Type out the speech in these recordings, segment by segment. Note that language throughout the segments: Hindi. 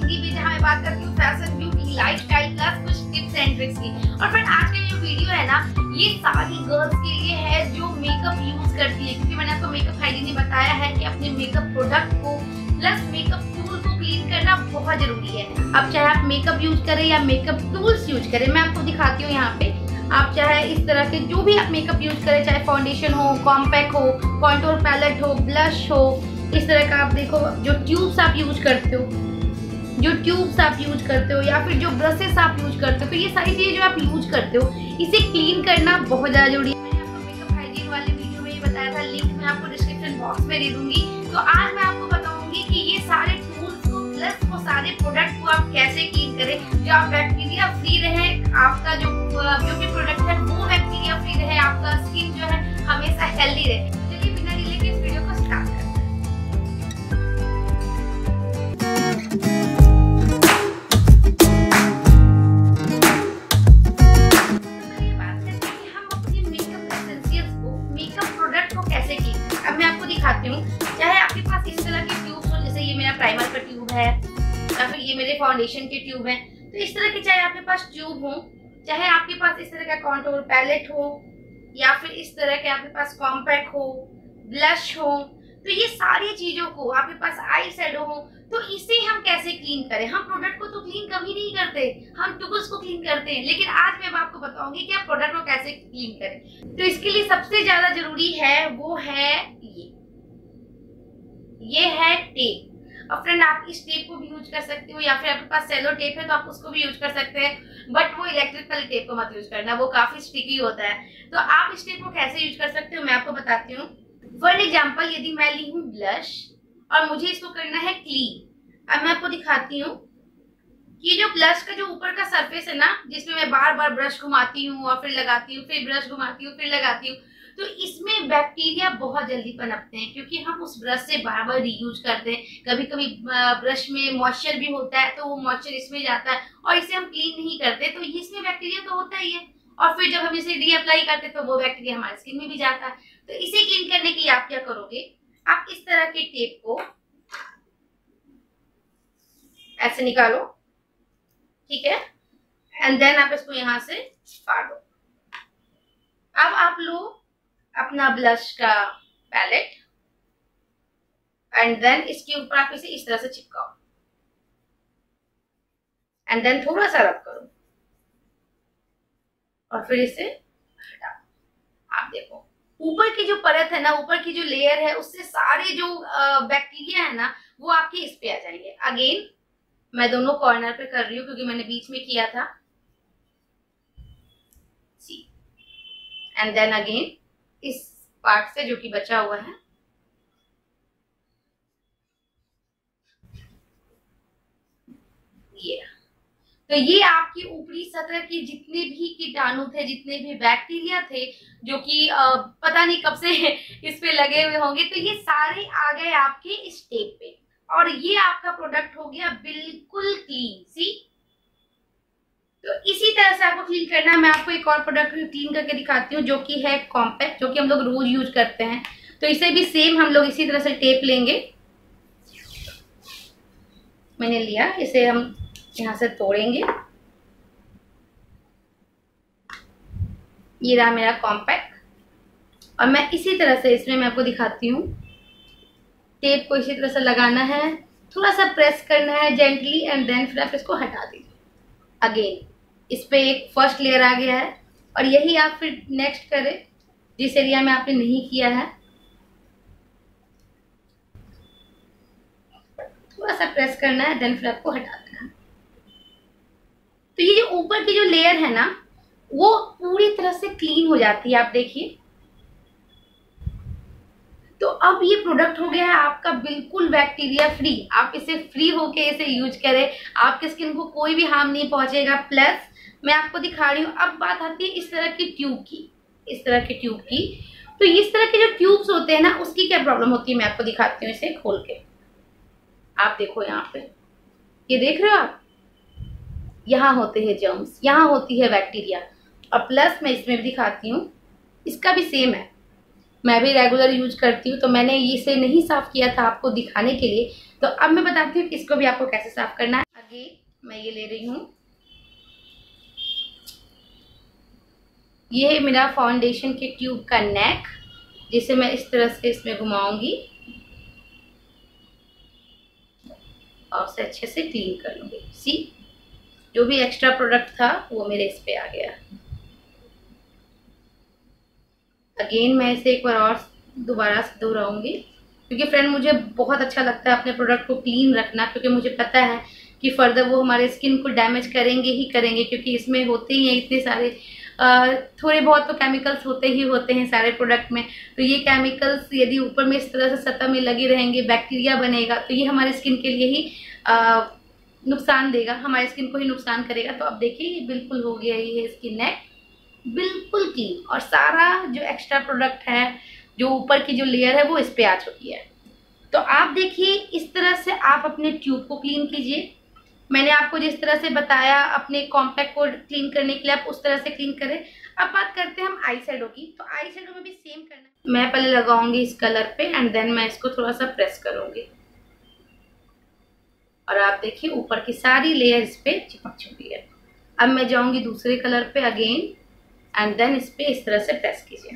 जिंदगी में, जहाँ मैं बात करती हूँ फैशन, ब्यूटी, लाइफस्टाइल प्लस कुछ टिप्स एंड ट्रिक्स की। और फ्रेंड आज का जो वीडियो है ना, ये सारी गर्ल्स के लिए है जो मेकअप यूज करती है, क्योंकि मैंने आपको मेकअप हाइजीन में बताया है कि अपने मेकअप प्रोडक्ट को प्लस मेकअप टूल को क्लीन करना बहुत जरूरी है। अब चाहे आप मेकअप यूज करें या मेकअप टूल्स यूज करें, मैं आपको दिखाती हूँ यहाँ पे। आप चाहे इस तरह के जो भी आप मेकअप यूज करें, चाहे फाउंडेशन हो, कॉम्पैक्ट हो, कॉन्टूर पैलेट हो, ब्लश हो, इस तरह का आप देखो जो ट्यूब्स आप यूज करते हो, या फिर जो ब्रशेस आप यूज करते हो, तो ये सारी चीजें जो आप यूज करते हो इसे क्लीन करना बहुत ज्यादा जरूरी है। मैंने आपको मेकअप हाइजीन वाले वीडियो में ये बताया था, लिंक मैं आपको डिस्क्रिप्शन बॉक्स में दे दूंगी। तो आज मैं आपको बताऊंगी कि ये सारे टूल्स को प्लस वो सारे प्रोडक्ट को आप कैसे क्लीन करें जो आप बैक्टीरिया फ्री रहे, आपका जो ब्यूटी प्रोडक्ट है वो बैक्टीरिया फ्री रहे, आपका स्किन जो है हमेशा हेल्दी रहे। चलिए बिना डिले के इस वीडियो को स्टार्ट करते हैं। अब मैं आपको दिखाती हूँ। चाहे आपके पास इस तरह के ट्यूब्स हो, जैसे ये मेरा प्राइमर का ट्यूब है या फिर ये मेरे फाउंडेशन के ट्यूब है, तो इस तरह के चाहे आपके पास ट्यूब हो, चाहे आपके पास इस तरह का कॉन्टूर पैलेट हो, या फिर इस तरह के आपके पास कॉम्पैक्ट हो, ब्लश हो, तो ये सारी चीजों को आपके पास आई शेडो हो, तो इसे हम कैसे क्लीन करें। हम प्रोडक्ट को तो क्लीन कभी नहीं करते, हम टूल्स को क्लीन करते हैं, लेकिन आज मैं आपको बताऊंगी कि आप प्रोडक्ट को कैसे क्लीन करें। तो इसके लिए सबसे ज्यादा जरूरी है वो है ये है टेप। और फ्रेंड आप इस टेप को भी यूज कर सकते हो, या फिर आपके पास सेलो टेप है तो आप उसको भी यूज कर सकते हैं, बट वो इलेक्ट्रिकल टेप को मत यूज करना, वो काफी स्टिकी होता है। तो आप इस टेप को कैसे यूज कर सकते हो मैं आपको बताती हूँ। फॉर एग्जाम्पल, यदि मैं ली हूँ ब्लश और मुझे इसको करना है क्लीन, अब मैं आपको दिखाती हूँ कि जो ब्लश का जो ऊपर का सरफेस है ना, जिसमें मैं बार बार ब्रश घुमाती हूँ और फिर लगाती हूँ, फिर ब्रश घुमाती हूँ, फिर लगाती हूँ, तो इसमें बैक्टीरिया बहुत जल्दी पनपते हैं, क्योंकि हम उस ब्रश से बार बार रीयूज करते हैं। कभी कभी ब्रश में मॉइस्चर भी होता है, तो वो मॉइस्चर इसमें जाता है और इसे हम क्लीन नहीं करते, तो इसमें बैक्टीरिया तो होता ही है। और फिर जब हम इसे रीअप्लाई करते हैं तो वो बैक्टीरिया हमारे स्किन में भी जाता है। तो इसे क्लीन करने के लिए आप क्या करोगे, आप इस तरह के टेप को ऐसे निकालो, ठीक है, एंड देन आप इसको यहां से फाड़ दो। अब आप लो अपना ब्लश का पैलेट एंड देन इसके ऊपर आप इसे इस तरह से चिपकाओ एंड देन थोड़ा सा रब करो और फिर इसे हटाओ। आप देखो ऊपर की जो परत है ना, ऊपर की जो लेयर है, उससे सारे जो बैक्टीरिया है ना वो आपके इस पे आ जाएंगे। अगेन मैं दोनों कॉर्नर पे कर रही हूँ क्योंकि मैंने बीच में किया था। सी एंड देन अगेन इस पार्ट से जो कि बचा हुआ है, ये तो ये आपकी ऊपरी सतह के जितने भी कीटाणु थे, जितने भी बैक्टीरिया थे जो कि पता नहीं कब से इस पे लगे हुए होंगे, तो ये सारे आ गए आपके इस टेप पे और ये आपका प्रोडक्ट हो गया बिल्कुल क्लीन। सी, तो इसी तरह से आपको क्लीन करना है। मैं आपको एक और प्रोडक्ट क्लीन करके दिखाती हूँ जो कि है कॉम्पैक्ट, जो कि हम लोग रोज यूज करते हैं। तो इसे भी सेम हम लोग इसी तरह से टेप लेंगे। मैंने लिया, इसे हम यहाँ से तोड़ेंगे। ये रहा मेरा कॉम्पैक्ट और मैं इसी तरह से इसमें मैं आपको दिखाती हूँ। टेप को इसी तरह से लगाना है, थोड़ा सा प्रेस करना है जेंटली एंड देन फिर आप इसको हटा दीजिए। अगेन इस पे एक फर्स्ट लेयर आ गया है और यही आप फिर नेक्स्ट करें जिस एरिया में आपने नहीं किया है। थोड़ा सा प्रेस करना है देन फिर आपको हटा देना है। तो ये जो ऊपर की जो लेयर है ना वो पूरी तरह से क्लीन हो जाती है, आप देखिए। तो अब ये प्रोडक्ट हो गया है आपका बिल्कुल बैक्टीरिया फ्री। आप इसे फ्री होके इसे यूज करें, आपके स्किन को कोई भी हार्म नहीं पहुंचेगा। प्लस मैं आपको दिखा रही हूँ, अब बात आती है इस तरह की ट्यूब की, इस तरह के ट्यूब की। तो इस तरह के जो ट्यूब्स होते हैं ना उसकी क्या प्रॉब्लम होती है मैं आपको दिखाती हूँ। इसे खोल के आप देखो, यहाँ पे ये देख रहे हो आप, यहाँ होते हैं जर्म्स, यहाँ होती है बैक्टीरिया। और प्लस मैं इसमें भी दिखाती हूँ, इसका भी सेम है। मैं भी रेगुलर यूज करती हूँ, तो मैंने इसे नहीं साफ किया था आपको दिखाने के लिए। तो अब मैं बताती हूँ कि इसको भी आपको कैसे साफ करना है। आगे मैं ये ले रही हूँ, ये है मेरा फाउंडेशन के ट्यूब का नेक, जिसे मैं इस तरह से इसमें घुमाऊंगी और उसे अच्छे से क्लीन कर लूंगी। सी, जो भी एक्स्ट्रा प्रोडक्ट था वो मेरे इस पे आ गया। अगेन मैं इसे एक बार और दोबारा से दोहराऊंगी, क्योंकि फ्रेंड मुझे बहुत अच्छा लगता है अपने प्रोडक्ट को क्लीन रखना, क्योंकि मुझे पता है कि फर्दर वो हमारे स्किन को डैमेज करेंगे ही करेंगे, क्योंकि इसमें होते ही हैं इतने सारे थोड़े बहुत तो केमिकल्स होते ही होते हैं सारे प्रोडक्ट में। तो ये केमिकल्स यदि ऊपर में इस तरह से सतह में लगे रहेंगे, बैक्टीरिया बनेगा, तो ये हमारे स्किन के लिए ही नुकसान देगा, हमारे स्किन को ही नुकसान करेगा। तो अब देखिए ये बिल्कुल हो गया, ये स्किन नेक बिल्कुल क्लीन, और सारा जो एक्स्ट्रा प्रोडक्ट है, जो ऊपर की जो लेयर है वो इस पे आ चुकी है। तो आप देखिए इस तरह से आप अपने ट्यूब को क्लीन कीजिए। मैंने आपको जिस तरह से बताया अपने कॉम्पैक्ट को क्लीन करने के लिए, आप उस तरह से क्लीन करें। अब बात करते हैं हम आई शेडो की। तो आई शेडो में भी सेम करना है। मैं पहले लगाऊंगी इस कलर पे एंड देन मैं इसको थोड़ा सा प्रेस करूंगी, और आप देखिए ऊपर की सारी लेयर इस पे चिपक चुकी है। अब मैं जाऊंगी दूसरे कलर पे अगेन एंड देन इस पे इस तरह से प्रेस कीजिए।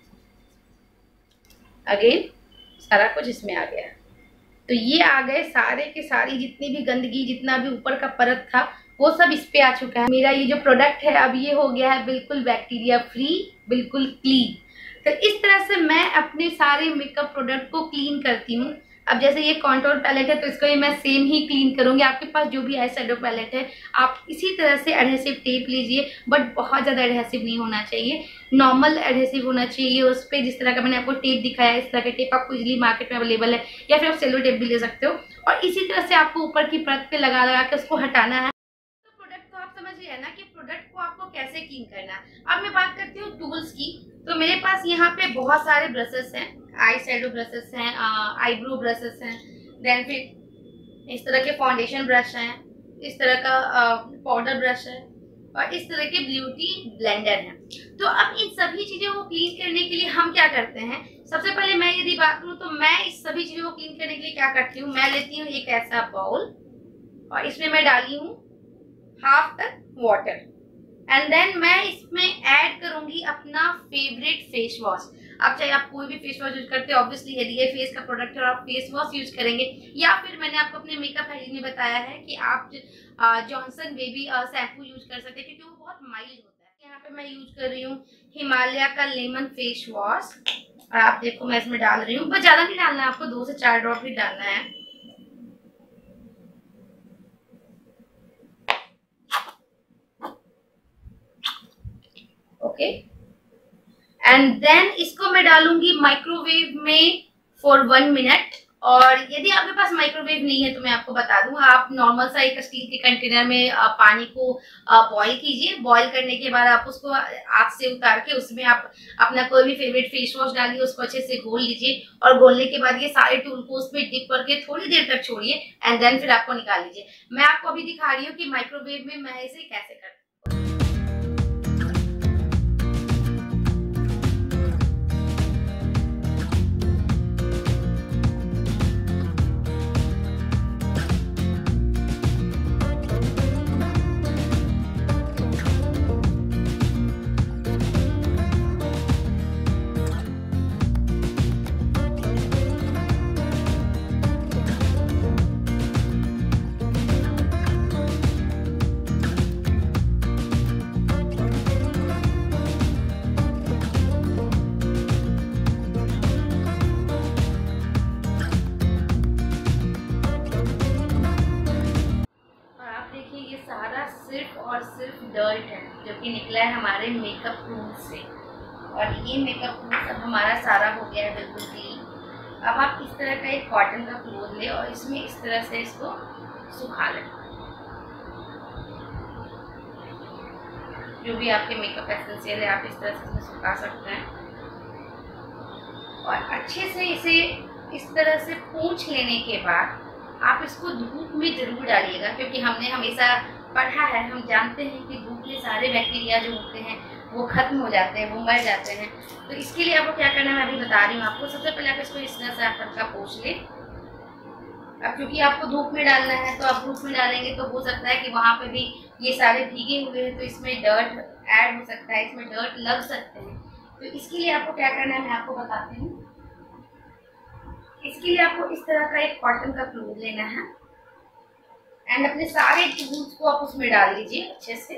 अगेन सारा कुछ इसमें आ गया। तो ये आ गए सारे के सारी जितनी भी गंदगी, जितना भी ऊपर का परत था वो सब इस पे आ चुका है। मेरा ये जो प्रोडक्ट है अब ये हो गया है बिल्कुल बैक्टीरिया फ्री, बिल्कुल क्लीन। तो इस तरह से मैं अपने सारे मेकअप प्रोडक्ट को क्लीन करती हूँ। अब जैसे ये कॉन्टोर पैलेट है तो इसको ये मैं सेम ही क्लीन करूंगी। आपके पास जो भी आई शेडो पैलेट है आप इसी तरह से एडहेसिव टेप लीजिए, बट बहुत ज़्यादा एडहेसिव नहीं होना चाहिए, नॉर्मल एडहेसिव होना चाहिए। उस पर जिस तरह का मैंने आपको टेप दिखाया है, इस तरह का टेप आपको इजीली मार्केट में अवेलेबल है, या फिर आप सेलो टेप भी ले सकते हो। और इसी तरह से आपको ऊपर की परत पे लगा लगा के उसको हटाना है। तो प्रोडक्ट तो आप समझ गए ना कि प्रोडक्ट को आपको कैसे क्लीन करना है। अब मैं बात करती हूँ टूल्स की। तो मेरे पास यहाँ पे बहुत सारे ब्रशेस हैं, आई शेडो ब्रशेस हैं, आईब्रो ब्रशेस हैं, देन फिर इस तरह के फाउंडेशन ब्रश हैं, इस तरह का पाउडर ब्रश है, और इस तरह के ब्यूटी ब्लेंडर हैं। तो अब इन सभी चीजों को क्लीन करने के लिए हम क्या करते हैं, सबसे पहले मैं यदि बात करूँ तो मैं इस सभी चीजों को क्लीन करने के लिए क्या करती हूँ, मैं लेती हूँ एक ऐसा बाउल और इसमें मैं डाली हूँ हाफ तक वाटर एंड देन मैं इसमें ऐड करूंगी अपना फेवरेट फेस वॉश। अब चाहे आप कोई भी फेस वॉश यूज करते हैं, ऑब्वियसली यदि ये फेस का प्रोडक्ट है और आप फेस वॉश यूज करेंगे, या फिर मैंने आपको अपने मेकअप हाइजीन में बताया है कि आप जॉनसन बेबी शैम्पू यूज कर सकते हैं, क्योंकि वो बहुत माइल्ड होता है। यहाँ पे मैं यूज कर रही हूँ हिमालय का लेमन फेस वॉश, और आप देखो मैं इसमें डाल रही हूँ, बस ज्यादा नहीं डालना है आपको, 2 से 4 ड्रॉप ही डालना है। ओके, एंड देन इसको मैं डालूंगी माइक्रोवेव में फॉर 1 मिनट। और यदि आपके पास माइक्रोवेव नहीं है तो मैं आपको बता दूं, आप नॉर्मल सा एक स्टील के कंटेनर में पानी को बॉईल कीजिए। बॉईल करने के बाद आप उसको आग से उतार के उसमें आप अपना कोई भी फेवरेट फेस वॉश डालिए, उसको अच्छे से घोल लीजिए, और घोलने के बाद ये सारे टूल को उसमें डिप करके थोड़ी देर तक छोड़िए एंड देन फिर आपको निकाल लीजिए। मैं आपको अभी दिखा रही हूँ कि माइक्रोवेव में मैं इसे कैसे करती हूँ। सिर्फ और सिर्फ डर्ट है जो कि निकला है हमारे मेकअप टूल से, और ये मेकअप टूल अब हमारा सारा हो गया है बिल्कुल क्लीन। अब आप इस तरह का एक कॉटन का क्लोथ ले और इसमें इस तरह से इसको सुखा लें, जो भी आपके मेकअप एसेंशियल है आप इस तरह से सुखा सकते हैं। और अच्छे से इसे इस तरह से पोंछ लेने के बाद आप इसको धूप में जरूर डालिएगा, क्योंकि हमने हमेशा पढ़ा है, हम जानते हैं कि धूप में सारे बैक्टीरिया जो होते हैं वो खत्म हो जाते हैं, वो मर जाते हैं। तो इसके लिए आपको क्या करना है मैं अभी बता रही हूँ आपको। सबसे पहले आप इसको इस तरह से आप हल्का पोंछ लें अब क्योंकि आपको धूप में डालना है तो आप धूप में डालेंगे तो हो सकता है कि वहां पे भी ये सारे भीगे हुए हैं तो इसमें डर्ट ऐड हो सकता है, इसमें डर्ट लग सकते हैं। तो इसके लिए आपको क्या करना है मैं आपको बताती हूँ। इसके लिए आपको इस तरह का एक कॉटन का क्लोथ लेना है एंड अपने सारे टूल्स को आप उसमें डाल लीजिए अच्छे से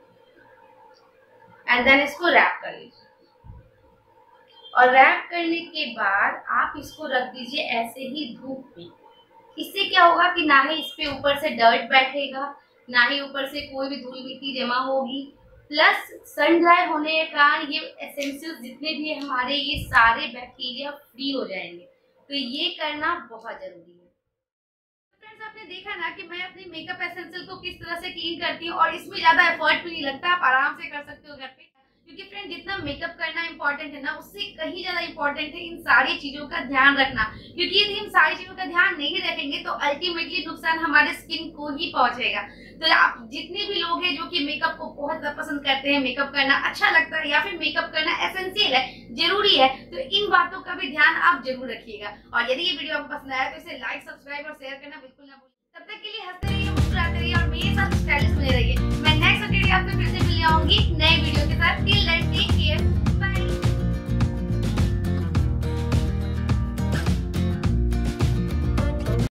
एंड देन इसको रैप कर लीजिए। और रैप करने के बाद आप इसको रख दीजिए ऐसे ही धूप में। इससे क्या होगा कि ना ही इस पे ऊपर से डर्ट बैठेगा, ना ही ऊपर से कोई भी धूल मिट्टी जमा होगी, प्लस सन ड्राई होने के कारण ये एसेंशियल जितने भी हमारे ये सारे बैक्टीरिया फ्री हो जाएंगे। तो ये करना बहुत जरूरी है। फ्रेंड्स आपने देखा ना कि मैं अपनी मेकअप एसेंशियल को किस तरह से क्लीन करती हूँ और इसमें ज्यादा एफर्ट भी नहीं लगता, आप आराम से कर सकते हो घर पे। क्योंकि फ्रेंड जितना मेकअप करना इंपॉर्टेंट है ना उससे कहीं ज्यादा इंपॉर्टेंट है इन सारी चीजों का ध्यान रखना। क्योंकि यदि हम सारी चीजों का ध्यान नहीं रखेंगे तो अल्टीमेटली नुकसान हमारे स्किन को ही पहुंचेगा। तो आप जितने भी लोग हैं जो कि मेकअप को बहुत ज्यादा पसंद करते हैं, मेकअप करना अच्छा लगता है या फिर मेकअप करना एसेंशियल है, जरूरी है, तो इन बातों का भी ध्यान आप जरूर रखिएगा। और यदि ये वीडियो आपको पसंद आया तो इसे लाइक, सब्सक्राइब और शेयर करना बिल्कुल ना भूलिए। तब तक के लिए हंसते रहिए, मुस्कुराते रहिए और मेरे साथ स्टाइलिश बने रहिए। मैं नेक्स्ट वीडियो आपसे फिर से मिल आऊंगी नए वीडियो